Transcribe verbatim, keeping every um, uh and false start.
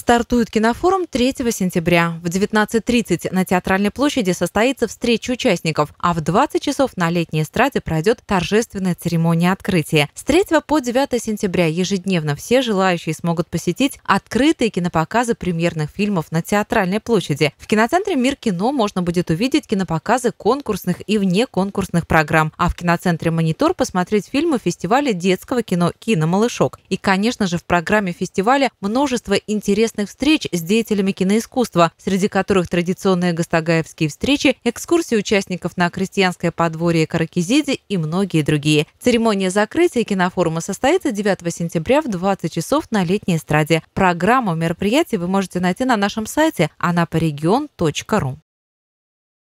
Стартует кинофорум третьего сентября. В девятнадцать тридцать на Театральной площади состоится встреча участников, а в двадцать часов на Летней эстраде пройдет торжественная церемония открытия. С третьего по девятое сентября ежедневно все желающие смогут посетить открытые кинопоказы премьерных фильмов на Театральной площади. В кинотцентре «Мир кино» можно будет увидеть кинопоказы конкурсных и внеконкурсных программ, а в киноцентре «Монитор» посмотреть фильмы фестиваля детского кино «Киномалышок». И, конечно же, в программе фестиваля множество интересных встреч с деятелями киноискусства, среди которых традиционные гастагаевские встречи, экскурсии участников на крестьянское подворье Каракизиди и многие другие. Церемония закрытия кинофорума состоится девятого сентября в двадцать часов на Летней эстраде. Программу мероприятий вы можете найти на нашем сайте анапарегион точка ру.